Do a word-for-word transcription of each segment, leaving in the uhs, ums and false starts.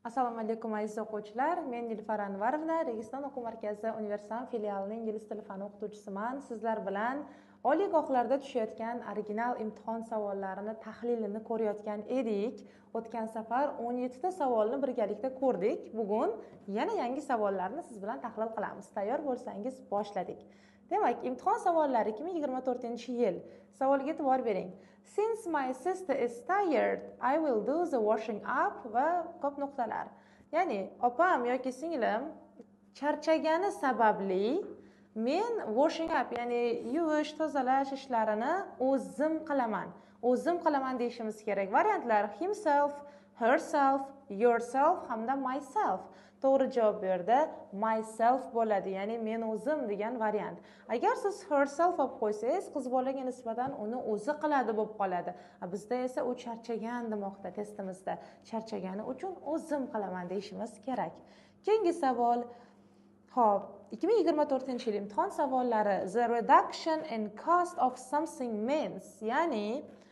Assalomu alaykum aziz o'quvchilar. Men Nilufar Anvarovna, Registon o'quv markazi Universal filialining ingliz tili fani o'qituvchisiman. Sizlar bilan oliygohlarda tushayotgan original imtihon savollarini tahlilini ko'rayotgan edik. O'tgan safar o'n yetti ta savolni birgalikda ko'rdik. Bugun yana yangi savollarni siz bilan tahlil qilamiz. Tayyor bo'lsangiz boshladik. Demak, imtihon savollari ikki ming yigirma to'rtinchi yil. Savolga e'tibor bering. Since my sister is tired, I will do the washing up va ko'p nuqtalar. Ya'ni, opam yoki singlim charchagani sababli men washing up, ya'ni yuvish, tozalash ishlarini o'zim qilaman. O'zim qilaman deyishimiz kerak. Variantlar himself, herself, yourself hamda myself. To'g'ri javob bu yerda myself bo'ladi, ya'ni men o'zim degan variant. Agar siz herself olib qo'ysangiz, qiz bolaga nisbatan uni o'zi qiladi bo'lib qoladi. Bizda esa u charchagan demoqda, testimizda. Charchagani uchun o'zim qilaman deyishimiz kerak. Keyingi savol. Xo'p, ikki ming yigirma to'rtinchi yil imtihon savollari. The reduction in cost of something means, ya'ni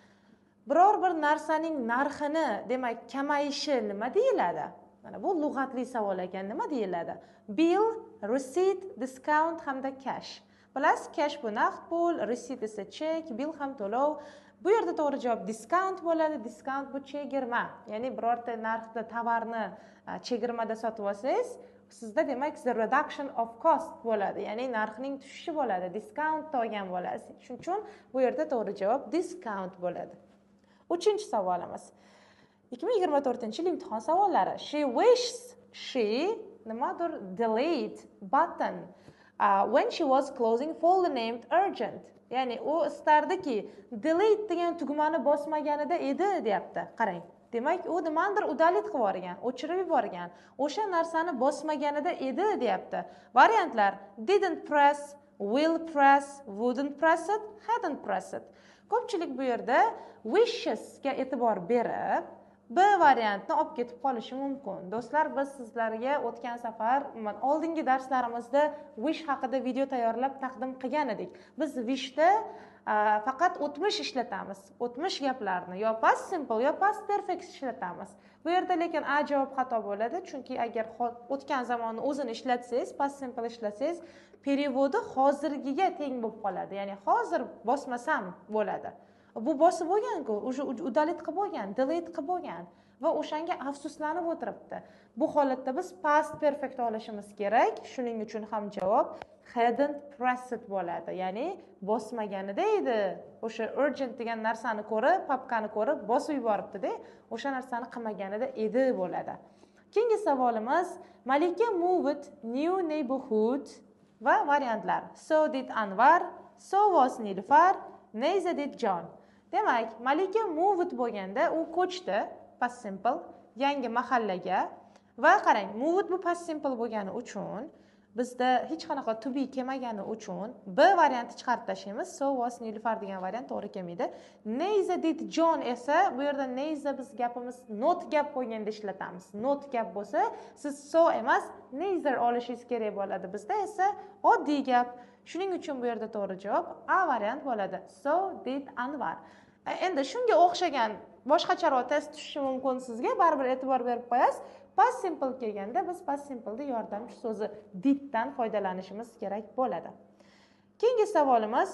biror bir narsaning narxini, demak, kamayishi nima deyiladi? Mana bu lug'atli savol ekan. Nima deyiladi? Bill, receipt, discount hamda cash. Plus cash bu naqd pul, receipt esa chek, bill ham to'lov. Bu yerda to'g'ri javob discount bo'ladi. Discount bu chegirma. Ya'ni birorta narxda tovarni chegirmada sotib olsangiz, sizda demak the reduction of cost bo'ladi. Ya'ni narxning tushishi bo'ladi. Discount olgan bo'lasiz. Shuning uchun bu yerda to'g'ri javob discount bo'ladi. Uchinchi savolimiz. ikki ming yigirma to'rtinchi yil imtihon savollari. She wishes, she nimadir delayed button uh, when she was closing folder named urgent. Ya'ni u istardiki delete degan tugmani bosmaganida edi deyapti. Qarang. Demak, u nimadir udalit qilib yuborgan, o'chirib yuborgan. O'sha narsani bosmaganida edi deyapti. Variantlar didn't press, will press, wouldn't press it, hadn't press it. Ko'pchilik bu yerda wishes ga e'tibor berib B variantni olib ketib qolishi mumkin. Do'stlar, biz sizlarga o'tgan safar oldingi darslarimizda wish haqida video tayyorlab taqdim qilgan edik. Biz wishda faqat o'tmish ishlatamiz. O'tmish gaplarni yo past simple yo past perfect ishlatamiz. Bu yerda lekin A javob xato bo'ladi, chunki agar o'tgan zamonni o'zini ishlatsangiz, past simple ishlatsangiz, perevodi hozirgiga teng bo'lib qoladi. Ya'ni hozir bosmasam bo'ladi. Bu bosib bo'lgan-ku, o'sha udalit qilib bo'lgan, delete qilib bo'lgan va o'shanga afsuslanib o'tiribdi. Bu holatda biz past perfect olishimiz kerak. Shuning uchun ham javob hadn't pressed bo'ladi. Ya'ni bosmaganida edi. O'sha urgent degan narsani ko'rib, papkani ko'rib bosib yuboribdi-da, o'sha narsani qilmaganida edi bo'ladi. Keyingi savolimiz Malika moved new neighborhood va variantlar. So did Anvar, so was Nilufar, neither did John. Demak, Malika moved bo'lganda u ko'chdi, past simple, yangi mahallaga va qarang, moved bu past simple bo'lgani uchun bizda hech qanaqa to be kelmagani uchun B varianti chiqarib tashlaymiz. So was Nilufar degan variant to'g'ri kelmaydi. Neither did John esa bu yerda neither biz gapimiz not gap bo'lganda ishlatamiz. Not gap bo'lsa, siz so emas, neither olishingiz kerak bo'ladi. Bizda esa oddiy gap. Shuning uchun bu yerda to'g'ri javob A variant bo'ladi. So did Anvar. Endi shunga o'xshagan boshqacharoq test tushishi mumkin sizga, baribir e'tibor berib qo'yasiz. Past simple kelganda biz past simple'da yordamchi so'zi did dan foydalanishimiz kerak bo'ladi. Keyingi savolimiz,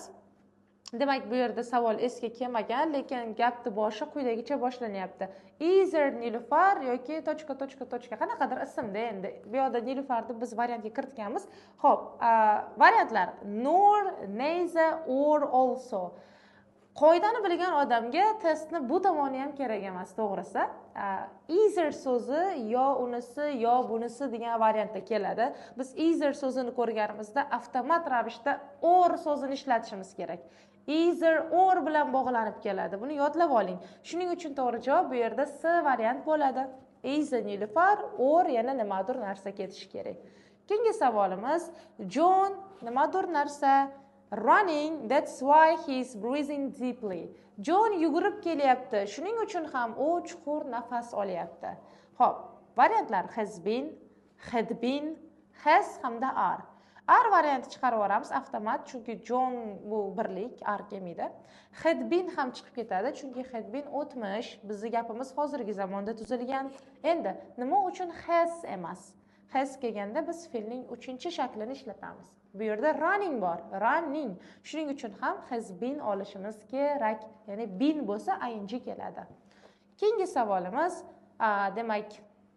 demak bu yerda savol esga kelmagan, lekin gapni boshi quyidagicha boshlanyapti. Either Nilufar yoki tochka tochka tochka qanaqadir ismda endi. Bu yerda Nilufarni biz variantga kiritganmiz. Xo'p, variantlar nor, neither, or, also. Qoidani bilgan odamga testni bu tomoni ham kerak emas, to'g'risi. Either so'zi yo unisi yo bunisi degan variantda keladi. Biz either so'zini ko'rganimizda avtomat ravishda or so'zini ishlatishimiz kerak. Either or bilan bog'lanib keladi. Buni yodlab oling. Shuning uchun to'g'ri javob bu yerda C variant bo'ladi. Either Nilufar or yana nimadir narsa ketishi kerak. Keyingi savolimiz John nimadir narsa running, that's why he is breathing deeply. John yugurib kelyapti. Shuning uchun ham u chuqur nafas olyapti. Xo'p, variantlar has been, had been, has hamda are. Are varianti chiqarib yuboramiz avtomat, chunki John bu birlik, are kelmaydi. Had been ham chiqib ketadi, chunki had been o'tmish, bizning gapimiz hozirgi zamonda tuzilgan. Endi nima uchun has emas? Has kelganda biz fe'lning uchinchi shaklini ishlatamiz. Bu yerda running bor, running. Shuning uchun ham has been olishimiz kerak. Ya'ni been bo'lsa ing keladi. Keyingi savolimiz, demak,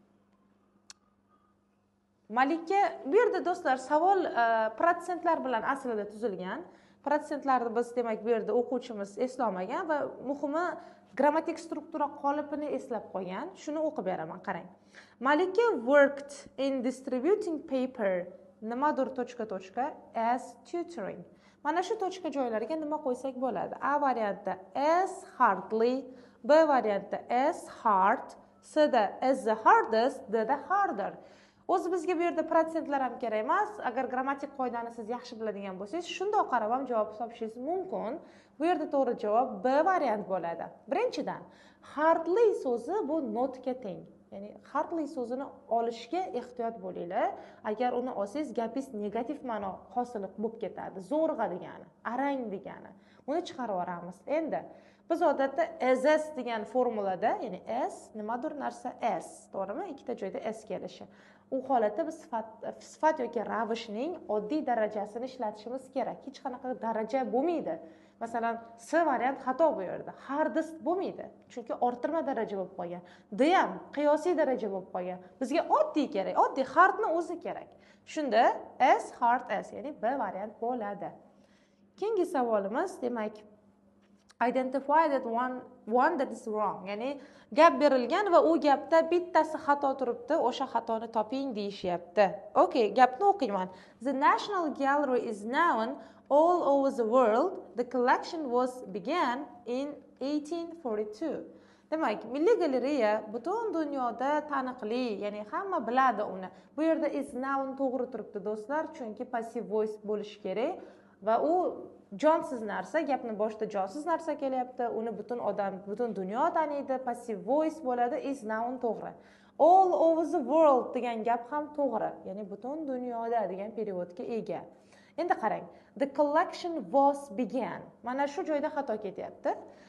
Malika, bu yerda do'stlar savol protsentlar bilan aslida tuzilgan. Protsentlarni biz demak bu yerda o'quvchimiz eslamagan va muhimi grammatik struktura qolipini eslab qo'ygan. Shuni o'qib beraman, qarang. Malika worked in distributing paper nimadir tochka tochka as tutoring. Mana shu tochka joylariga nima qo'ysak bo'ladi? A variantda as hardly, B variantda as hard, C da as the hardest, D da harder. O'zi bizga bu yerda protsentlar ham kerak emas. Agar grammatik qoidani siz yaxshi biladigan bo'lsangiz, shundoq qarab ham javob topishingiz mumkin. Bu yerda to'g'ri javob B variant bo'ladi. Birinchidan, hardly so'zi bu notga teng. Ya'ni hardly so'zini olishga ehtiyot bo'linglar. Agar uni olsangiz, gapingiz negativ ma'no hosil bo'lib ketadi. Zo'rg'a degani, arang degani. Uni chiqarib yuboramiz. Endi biz odatda as degan formulada, ya'ni as nimadir narsa as, to'g'rimi? Ikkita joyda as kelishi. U holatda biz sifat sifat yoki ravishning oddiy darajasini ishlatishimiz kerak. Hech qanaqa daraja bo'lmaydi. Masalan, C variant xato bu yerda. Hardest bo'lmaydi. Chunki orttirma daraja bo'lib qolgan. D ham qiyosiy daraja bo'lib qolgan. Bizga oddiy kerak. Oddiy hardni o'zi kerak. Shunda as hard as, ya'ni B variant bo'ladi. Keyingi savolimiz, demak, identify that one one that is wrong. Ya'ni gap berilgan va u gapda bittasi xato turibdi, o'sha xatoni toping deyishyapti. Okay, gapni o'qiyman. The National Gallery is known all over the world. The collection was began in eighteen forty-two. Demak, Milliy galereya butun dunyoda taniqli, ya'ni hamma biladi uni. Bu yerda is known to'g'ri turibdi do'stlar, chunki passive voice bo'lishi kerak va u jonsiz narsa, gapni boshida jonsiz narsa kelyapti, uni butun odam, butun dunyo taniydi, passive voice bo'ladi, is known to'g'ri. All over the world degan gap ham to'g'ri, ya'ni butun dunyoda degan periodga ega. Endi qarang, the collection was began. Mana shu joyda xato ketyapti.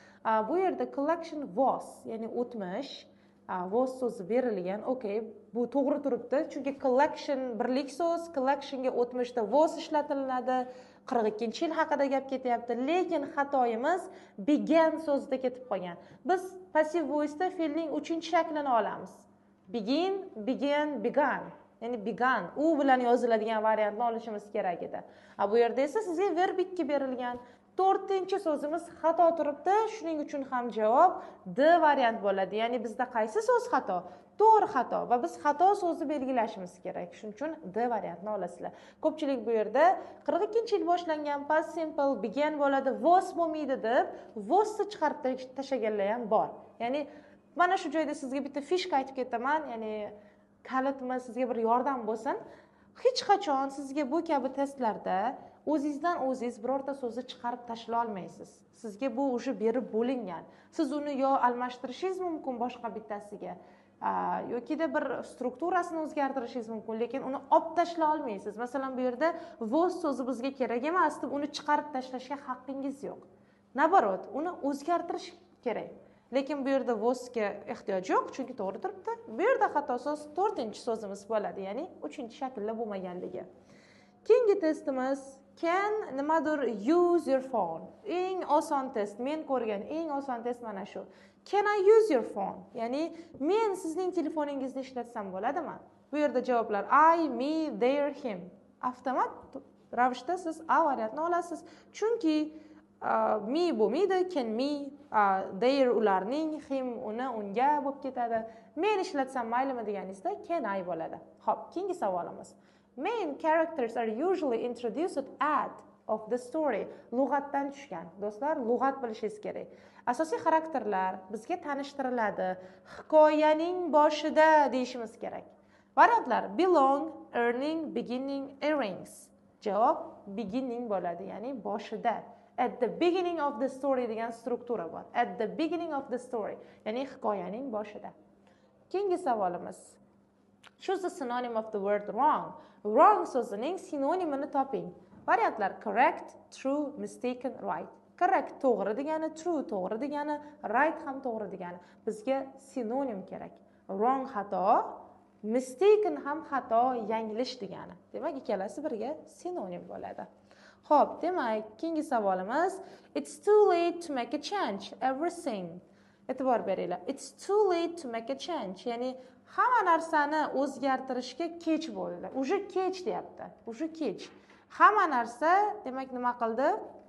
Bu yerda collection was, ya'ni o'tmish, was so'zi berilgan. Okay, bu to'g'ri turibdi, chunki collection birlik so'z, collectionga o'tmishda was ishlatiladi. qirq ikkinchi yil haqida gap ketyapti, lekin xatoyimiz began so'zida ketib qolgan. Biz passive voice'da fe'lning uchinchi shaklini olamiz. Begin, began, began. Ya'ni began, u bilan yoziladigan variantni olishimiz kerak edi. Ha, bu yerda esa sizga verb ikki berilgan. to'rtinchi so'zimiz xato turibdi, shuning uchun ham javob D variant bo'ladi. Ya'ni bizda qaysi so'z xato? To'g'ri xato va biz xato so'zni belgilashimiz kerak. Shuning uchun D variantni olasizlar. Ko'pchilik bu yerda qirq ikkinchi yil boshlangan past simple began bo'ladi, was bo'lmaydi deb was'ni chiqarib tashlaganlar ham bor. Ya'ni mana shu joyda sizga bitta fishka aytib ketaman, ya'ni kalitmi, sizga bir yordam bo'lsin. Hech qachon sizga bu kabi testlarda o'zingizdan o'zingiz birorta so'zni chiqarib tashlay olmaysiz. Sizga bu уже berib bo'lingan. Siz uni yo almashtirishingiz mumkin boshqa bittasiga, yokida bir strukturasini o'zgartirishingiz mumkin, lekin uni olib tashlay olmaysiz. Masalan, bu yerda was so'zi bizga kerak emas deb uni chiqarib tashlashga haqqingiz yo'q. Nabarot, uni o'zgartirish kerak. Lekin bu yerda was'ga ehtiyoj yo'q, chunki to'g'ri turibdi. Bu yerda xato so'z to'rtinchi so'zimiz bo'ladi, ya'ni uchinchi shaklda bo'lmaganligi. Keyingi testimiz can nimadir use your phone. Eng oson test, men ko'rgan eng oson test mana shu. Can I use your phone? Ya'ni men sizning telefoningizni ishlatsam bo'ladimi? Bu yerda javoblar I, me, their, him. Avtomat ravishda siz A variantini olasiz. Chunki uh, me bo'lmaydi, can me, uh, their ularning, him uni unga bo'lib ketadi. Men ishlatsam maylimi deganingizda can I bo'ladi. Xo'p, keyingi savolimiz. Main characters are usually introduced at of the story. Lug'atdan tushgan. Do'stlar, lug'at bilishingiz kerak. Asosiy xarakterlar bizga tanishtiriladi. Hikoyaning boshida deyishimiz kerak. Variantlar belong, earning, beginning, earrings. Javob beginning bo'ladi, ya'ni boshida. At the beginning of the story degan struktura bor. At the beginning of the story, ya'ni hikoyaning boshida. Keyingi savolimiz. Choose the synonym of the word wrong. Wrong so'zining sinonimini toping. Variantlar: correct, true, mistaken, right. Correct to'g'ri degani, true to'g'ri degani, right ham to'g'ri degani. Bizga sinonim kerak. Wrong xato, mistaken ham xato, yanglish degani. Demak, ikkalasi birga sinonim bo'ladi. Xo'p, demak, keyingi savolimiz it's too late to make a change everything. E'tibor beringlar. It's too late to make a change. Ya'ni hamma narsani o'zgartirishga kech bo'ldi. Uje kech deyapti. Uje kech. Hamma narsa, demak, nima qildi?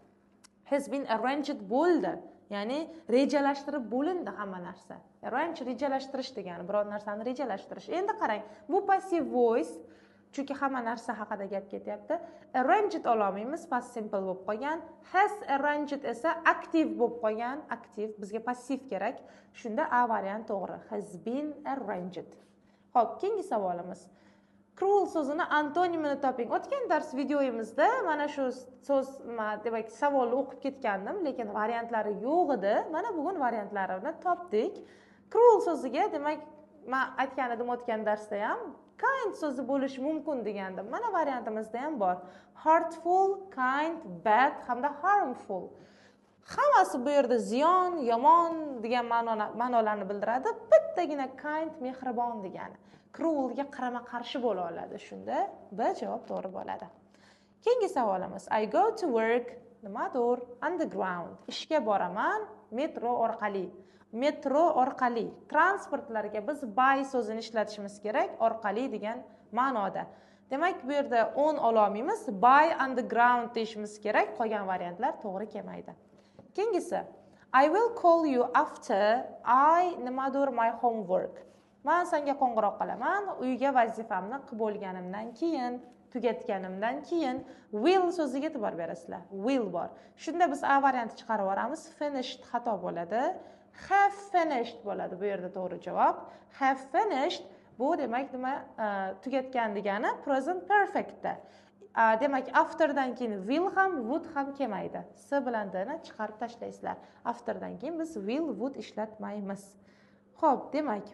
Has been arranged bo'ldi. Ya'ni rejalashtirib bo'lindi hamma narsa. Arrange rejalashtirish degani, biror narsani rejalashtirish. Endi qarang, bu passive voice, chunki hamma narsa haqida gap ketyapti. Arranged ololmaymiz, past simple bo'lib qolgan. Has arranged esa active bo'lib qolgan. Active bizga passiv kerak. Shunda A variant to'g'ri. Has been arranged. Xo'p, keyingi savolimiz. Cruel so'zini antonimini toping. O'tgan dars videoyimizda mana shu so'z, demak, savolni o'qib ketgandim, lekin variantlari yo'q edi. Mana bugun variantlarini topdik. Cruel so'ziga, demak, men aytgan edim o'tgan darsda ham kind so'zi bo'lishi mumkin degandim. Mana variantimizda ham bor. Hurtful, kind, bad hamda harmful. Hammasi bu yerda ziyon, yomon degan ma'nolarni bildiradi. Bittagina kind, mehribon degani. Cruelga qarama qarshi bo'la oladi. Shunda B javob to'g'ri bo'ladi. Keyingi savolimiz. I go to work, nimadir, underground. Ishga boraman metro orqali. Metro orqali. Transportlarga biz by so'zini ishlatishimiz kerak, orqali degan ma'noda. Demak, bu yerda on ololmaymiz, by underground deyishimiz kerak. Qolgan variantlar to'g'ri kelmaydi. Keyingisi. I will call you after I nimadir my homework. Men senga qo'ng'iroq qilaman, uyga vazifamni qilib bo'lganimdan keyin, tugatganimdan keyin. Will so'ziga e'tibor berasizlar. Will bor. Shunda biz A varianti chiqarib olamiz. Finished xato bo'ladi. Have finished bo'ladi. Bu yerda to'g'ri javob. Have finished bu demak nima, tugatgan degani present perfectda. Demak, afterdan keyin will ham, would ham kelmaydi. S bilan D ni chiqarib tashlaysizlar. Afterdan keyin biz will, would ishlatmaymiz. Xo'p, demak,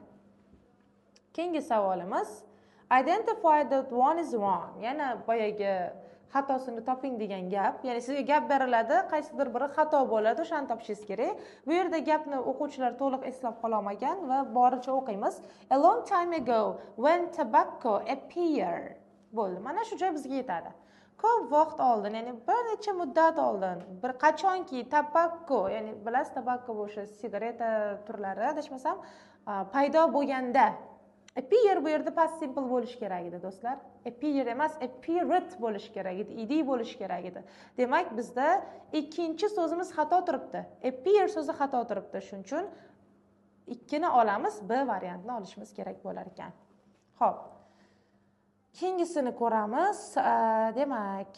keyingi savolimiz identify that one is wrong. Yana boyagi xatosini toping degan gap. Ya'ni sizga gap beriladi, qaysidir biri xato bo'ladi, o'shani topishingiz kerak. Bu yerda gapni o'quvchilar to'liq eslab qololmagan va boricha o'qiymiz. A long time ago when tobacco appeared. Bo'ldi. Mana shu joy bizga yetadi. Ko'p vaqt oldin, ya'ni bir necha muddat oldin, bir qachonki tobacco, ya'ni bilasiz, tobacco o'sha sigareta turlari, adashmasam, paydo bo'lganda. Appear bu yerda past simple bo'lish kerak edi, do'stlar. Appear emas, appeared bo'lish kerak edi, ed bo'lish kerak edi. Demak, bizda ikkinchi so'zimiz xato turibdi. Appear so'zi xato turibdi. Shuning uchun ikkini olamiz, B variantini olishimiz kerak bo'lar ekan. Xo'p. Keyingisini ko'ramiz. Demak,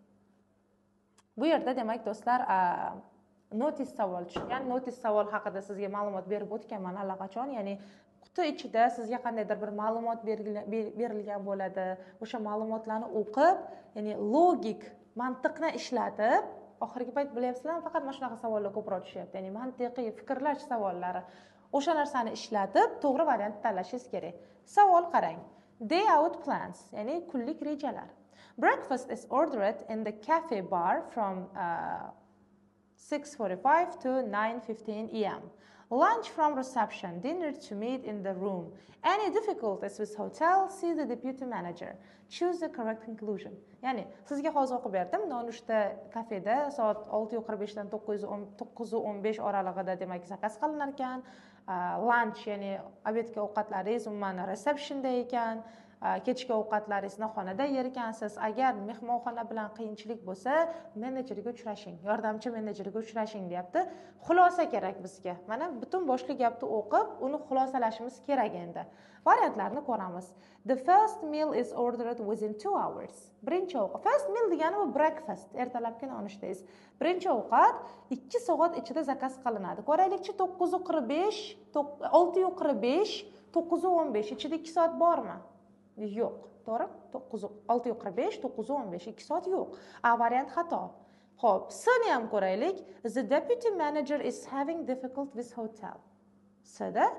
bu yerda demak, do'stlar, notice savol tushgan. Notice savol haqida sizga ma'lumot berib o'tganman allaqachon, ya'ni quti ichida sizga qandaydir bir ma'lumot berilgan bo'ladi. O'sha ma'lumotlarni o'qib, ya'ni logik, mantiqni ishlatib, oxirgi payt bilyapsizlar, faqat mana shunaqa savollar ko'proq tushyapti. Ya'ni mantiqiy fikrlash savollari. O'sha narsani ishlatib, to'g'ri variantni tanlashingiz kerak. Savol qarang. Day out plans, ya'ni kunlik rejalar. Breakfast is ordered in the cafe bar from uh, six forty-five to nine fifteen a m Lunch from reception, dinner to meet in the room. Any difficulties with hotel, see the deputy manager. Choose the correct conclusion. Ya'ni sizga hozir o'qib berdim. Nonushta kafeda soat olti qirq besh dan to'qqiz o'n besh oralig'ida demak zakaz qilinar ekan. Lunch, ya'ni obedga ovqatlaringiz umuman receptionda ekan. Kechki ovqatlaringizni xonada yer ekansiz. Agar mehmonxona bilan qiyinchilik bo'lsa, menejerga uchrashing, yordamchi menejerga uchrashing deyapti. Xulosa kerak bizga. Mana butun boshli gapni o'qib, uni xulosalashimiz kerak endi. Variantlarni ko'ramiz. The first meal is ordered within two hours. Birinchi ovqat. First meal degani bu breakfast, ertalabki nonushtangiz. Birinchi ovqat ikki soat ichida zakaz qilinadi. Ko'raylikchi, to'qqiz qirq besh, olti qirq besh, to'qqiz o'n besh ichida ikki soat bormi? Yo'q, to'g'ri? olti qirq besh, to'qqiz o'n besh, ikki soat yo'q. A variant xato. Xo'p, S'ni ham ko'raylik. The deputy manager is having difficulty with hotel. S'da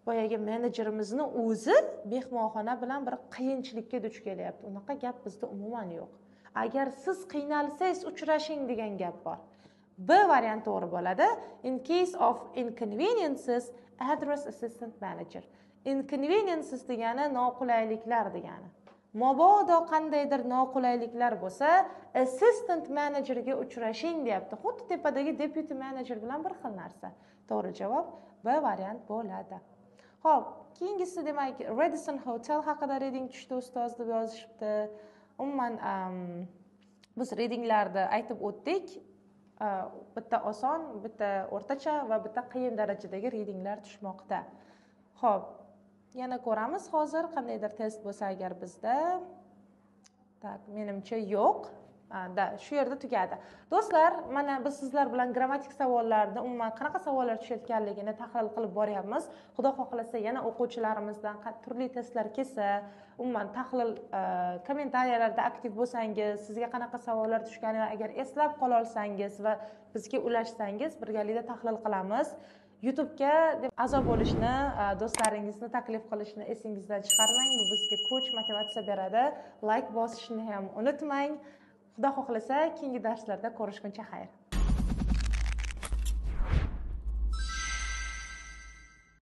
boyagi menejerimizni o'zi mehmonxona bilan bir qiyinchilikka duch kelyapti. Unaqa gap bizda umuman yo'q. Agar siz qiynalsangiz uchrashing degan gap bor. B variant to'g'ri bo'ladi. In case of inconveniences, address assistant manager. Inconveniences degani noqulayliklar degani. Mabodo qandaydir noqulayliklar bo'lsa, assistant managerga uchrashing deyapti. Xuddi tepadagi deputy manager bilan bir xil narsa. To'g'ri javob B variant bo'ladi. Xo'p, keyingisi demak Radisson Hotel haqida reading tushdi ustoz deb yozishibdi. Umuman biz readinglarni aytib o'tdik. Bitta oson, bitta o'rtacha va bitta qiyin darajadagi readinglar tushmoqda. Xo'p, yana ko'ramiz hozir qandaydir test bo'lsa agar bizda. Tak, menimcha yo'q. Da, shu yerda tugadi. Do'stlar, mana biz sizlar bilan grammatik savollarni, umuman qanaqa savollar tushayotganligini tahlil qilib boryapmiz. Xudo xohlasa yana o'quvchilarimizdan turli testlar kelsa, umuman tahlil kommentariyalarda aktiv bo'lsangiz, sizga qanaqa savollar tushganini agar eslab qola olsangiz va bizga ulashsangiz, birgalikda tahlil qilamiz. YouTube'ga a'zo bo'lishni, do'stlaringizni taklif qilishni esingizdan chiqarmang. Bu bizga kuch, motivatsiya beradi. Like bosishni ham unutmang. Xudo xohlasa, keyingi darslarda ko'rishguncha xayr.